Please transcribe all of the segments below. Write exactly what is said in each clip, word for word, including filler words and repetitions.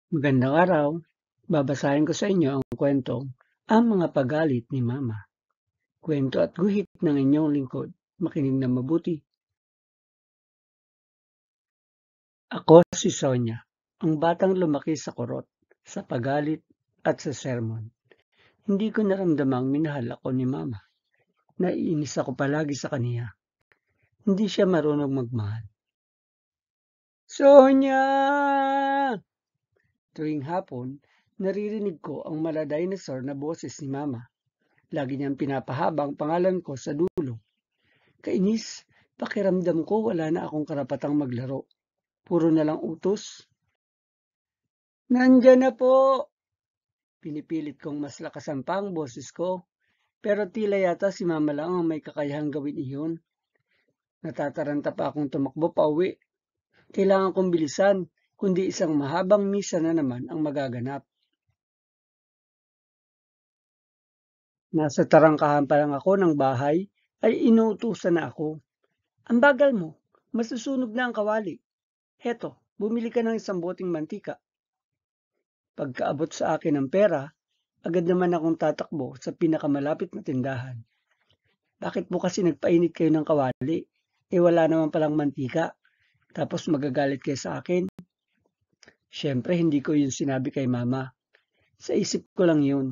Magandang araw. Babasahin ko sa inyo ang kwentong Ang Mga Pagalit ni Mama. Kwento at guhit ng inyong lingkod. Makinig na mabuti. Ako si Sonia, ang batang lumaki sa kurot, sa pagalit at sa sermon. Hindi ko naramdamang minahal ako ni Mama. Naiinis ako palagi sa kaniya. Hindi siya marunong magmahal. Sonia! Tuwing hapon, naririnig ko ang mala-dinosaur na boses ni Mama. Lagi niyang pinapahaba ang pangalan ko sa dulo. Kainis, pakiramdam ko wala na akong karapatang maglaro. Puro na lang utos. Nandyan na po! Pinipilit kong mas lakasan pa ang boses ko. Pero tila yata si Mama lang ang may kakayahang gawin iyon. Natataranta pa akong tumakbo pa uwi. Kailangan kong bilisan, kundi isang mahabang misa na naman ang magaganap. Nasa tarangkahan pa lang ako ng bahay, ay inuutusan na ako. Ang bagal mo, masusunog na ang kawali. Heto, bumili ka ng isang boteng mantika. Pagkaabot sa akin ng pera, agad naman akong tatakbo sa pinakamalapit na tindahan. Bakit mo kasi nagpainit kayo ng kawali? Eh wala naman palang mantika. Tapos magagalit kayo sa akin? Siyempre hindi ko yun sinabi kay Mama. Sa isip ko lang yun.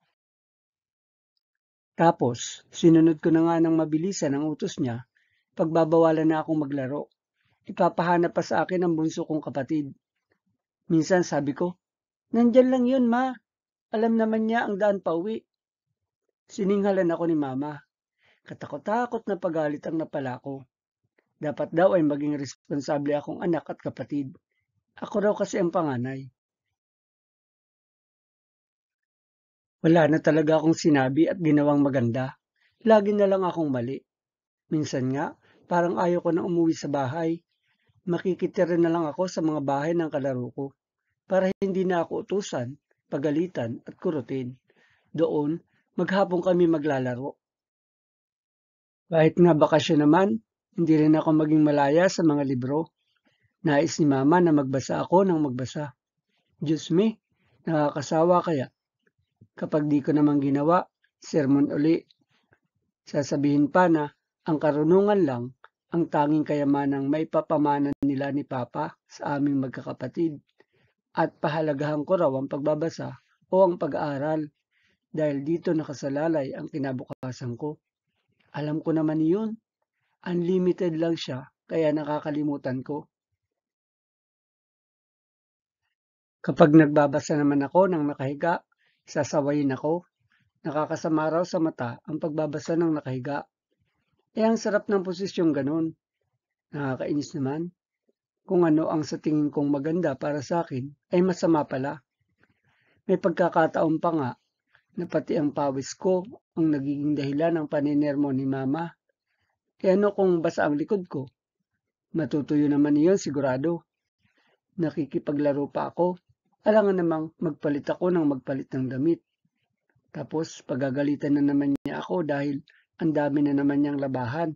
Tapos, sinunod ko na nga ng mabilisan ang utos niya. Pagbabawalan na akong maglaro. Ipapahanap pa sa akin ang bunso kong kapatid. Minsan sabi ko, nandyan lang yun, Ma. Alam naman niya ang daan pa uwi. Sininghalan ako ni Mama. Katakot-takot na pagalit ang napala ko. Dapat daw ay maging responsable akong anak at kapatid. Ako raw kasi ang panganay. Wala na talaga akong sinabi at ginawang maganda. Lagi na lang akong mali. Minsan nga, parang ayaw ko na umuwi sa bahay. Makikitira na lang ako sa mga bahay ng kalaro ko para hindi na ako utusan, pagalitan at kurutin. Doon, maghapon kami maglalaro. Kahit nga bakasyon naman, hindi rin ako maging malaya sa mga libro. Nais ni Mama na magbasa ako ng magbasa. Diyos me, nakakasawa kaya. Kapag di ko naman ginawa, sermon uli. Sasabihin pa na ang karunungan lang ang tanging kayamanang maipapamanan nila ni Papa sa aming magkakapatid. At pahalagahan ko raw ang pagbabasa o ang pag-aaral dahil dito nakasalalay ang kinabukasan ko. Alam ko naman yun. Unlimited lang siya kaya nakakalimutan ko. Kapag nagbabasa naman ako ng nakahiga, sasawayin ako. Nakakasama raw sa mata ang pagbabasa ng nakahiga. Eh ang sarap ng posisyong ganun. Nakakainis naman. Kung ano ang sa tingin kong maganda para sa akin ay masama pala. May pagkakataon pa nga na pati ang pawis ko ang nagiging dahilan ng paninermo ni Mama. E ano kung basa ang likod ko? Matutuyo naman iyon sigurado. Nakikipaglaro pa ako. Alangan namang magpalit ako ng magpalit ng damit. Tapos pagagalitan na naman niya ako dahil ang dami na naman niyang labahan.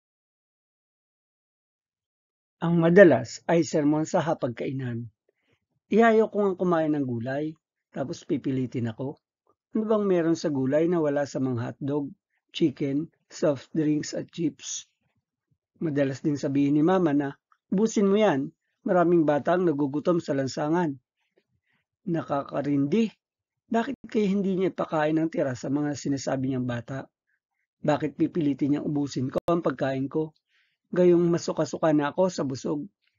Ang madalas ay sermon sa hapagkainan. Iyayaw ko nga kumain ng gulay, tapos pipilitin ako. Ano bang meron sa gulay na wala sa mga hotdog, chicken, soft drinks at chips? Madalas din sabihin ni Mama na, ubusin mo yan, maraming batang nagugutom sa lansangan. Nakakarindi. Bakit kaya hindi niya ipakain ng tira sa mga sinasabi niyang bata? Bakit pipilitin niyang ubusin ko ang pagkain ko? Gayong masuka-suka na ako sa busog.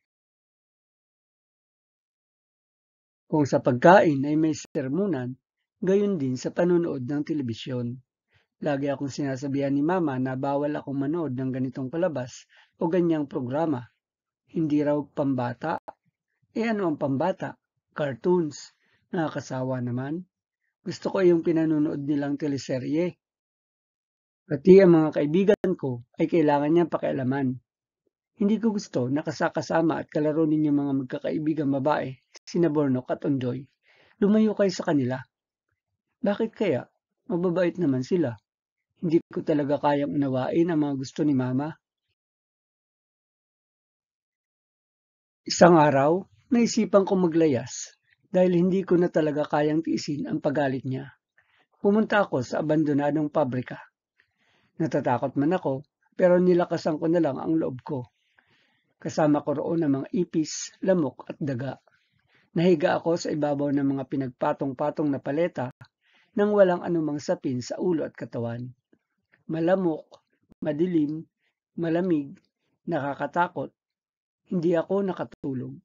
Kung sa pagkain ay may sermonan, gayon din sa panonood ng telebisyon. Lagi akong sinasabihan ni Mama na bawal akong manood ng ganitong palabas o ganyang programa. Hindi raw pambata. Eh ano ang pambata? Cartoons. Nakakasawa naman. Gusto ko yung pinanonood nilang teleserye. Pati ang mga kaibigan ko ay kailangan niyang pakialaman. Hindi ko gusto na kasakasama at kalaro ninyong mga magkakaibigang babae, sina Bornok at Ondoy. Lumayo kayo sa kanila. Bakit kaya? Mababait naman sila. Hindi ko talaga kayang unawain ang mga gusto ni Mama. Isang araw, naisipan ko maglayas. dahil hindi ko na talaga kayang tiisin ang pagalit niya. Pumunta ako sa abandonadong pabrika. Natatakot man ako, pero nilakasan ko na lang ang loob ko. Kasama ko roon ang mga ipis, lamok at daga. Nahiga ako sa ibabaw ng mga pinagpatong-patong na paleta nang walang anumang sapin sa ulo at katawan. Malamok, madilim, malamig, nakakatakot. Hindi ako nakatulog.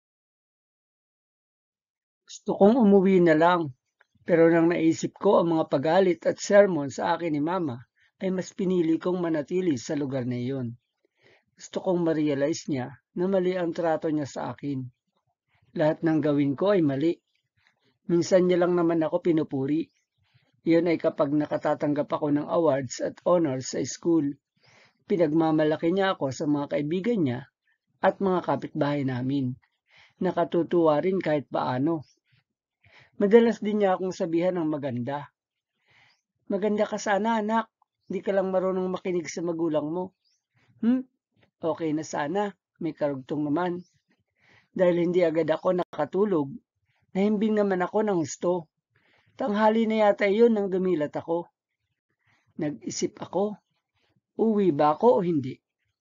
Gusto kong umuwi na lang, pero nang naisip ko ang mga pagalit at sermon sa akin ni Mama, ay mas pinili kong manatili sa lugar na iyon. Gusto kong ma-realize niya na mali ang trato niya sa akin. Lahat ng gawin ko ay mali. Minsan niya lang naman ako pinupuri. Iyon ay kapag nakatatanggap ako ng awards at honors sa school. Pinagmamalaki niya ako sa mga kaibigan niya at mga kapitbahay namin. Nakatutuwa rin kahit paano. Madalas din niya akong sabihan ng maganda. Maganda ka sana, anak. Di ka lang marunong makinig sa magulang mo. Hmm? Okay na sana. May karugtong naman. Dahil hindi agad ako nakatulog, nahimbing naman ako ng gusto. Tanghali na yata iyon nang dumilat ako. Nag-isip ako, uwi ba ako o hindi?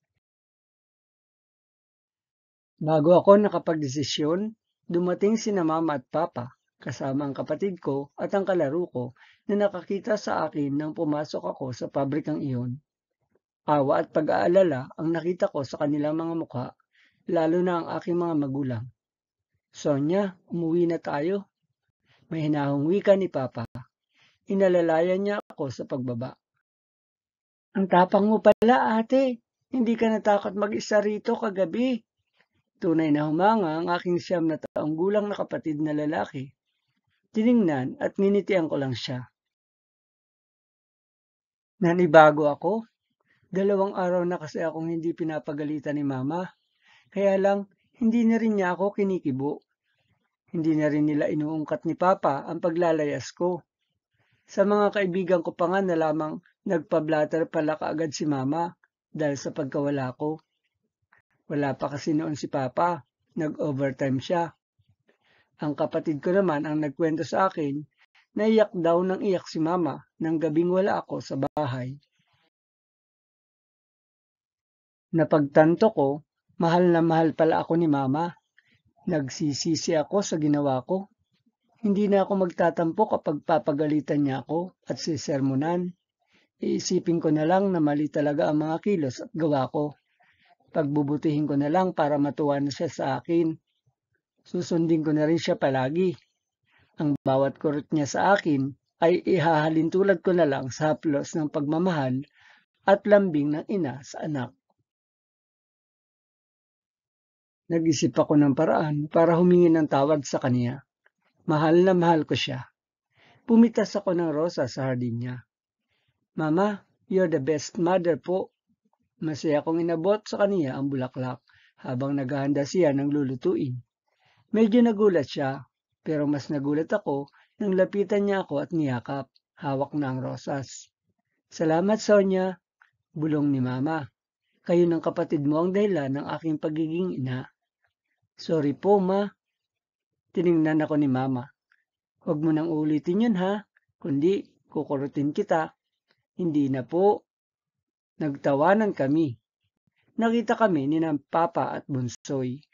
Bago ako nakapagdesisyon, dumating sina Mama at Papa, kasama ang kapatid ko at ang kalaro ko na nakakita sa akin nang pumasok ako sa pabrikang iyon. Awa at pag-aalala ang nakita ko sa kanilang mga mukha, lalo na ang aking mga magulang. Sonya, umuwi na tayo. May hinahong wika ni Papa. Inalalayan niya ako sa pagbaba. Ang tapang mo pala, ate. Hindi ka natakot mag-isa rito kagabi. Tunay na humanga ang aking siyam na taong gulang na kapatid na lalaki. Tiningnan at ninitian ko lang siya. Nanibago ako. Dalawang araw na kasi akong hindi pinapagalitan ni Mama. Kaya lang, hindi na rin niya ako kinikibo. Hindi na rin nila inuungkat ni Papa ang paglalayas ko. Sa mga kaibigan ko pa nga na lamang nagpa-blatter pala kaagad si Mama dahil sa pagkawala ko. Wala pa kasi noon si Papa, nag-overtime siya. Ang kapatid ko naman ang nagkwento sa akin na iyak daw nang iyak si Mama nang gabing wala ako sa bahay. Napagtanto ko, mahal na mahal pala ako ni Mama. Nagsisisi ako sa ginawa ko. Hindi na ako magtatampo kapag papagalitan niya ako at sisermonan. Iisipin ko na lang na mali talaga ang mga kilos at gawa ko. Pagbubutihin ko na lang para matuwa na siya sa akin. Susundin ko na rin siya palagi. Ang bawat kurot niya sa akin ay ihahalin tulad ko na lang sa haplos ng pagmamahal at lambing ng ina sa anak. Nag-isip ako ng paraan para humingi ng tawad sa kanya. Mahal na mahal ko siya. Pumitas ako ng rosa sa hardin niya. Mama, you're the best mother po. Masaya kong inabot sa kaniya ang bulaklak habang naghahanda siya ng lulutuin. Medyo nagulat siya, pero mas nagulat ako nang lapitan niya ako at niyakap, hawak na ang rosas. Salamat, Sonya, bulong ni Mama. Kayo ng kapatid mo ang dahilan ng aking pagiging ina. Sorry po, Ma. Tiningnan ako ni Mama. Huwag mo nang ulitin yun, ha? Kundi, kukurutin kita. Hindi na po. Nagtawanan kami. Nakita kami ni ng Papa at Bunsoy.